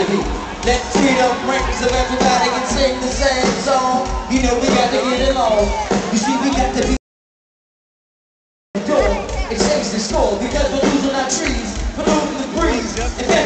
baby. Let's treat up ranks of everybody can sing the same song. You know we got to get along. You see we got to be door. It changes the score because we're losing our trees, we're losing the breeze.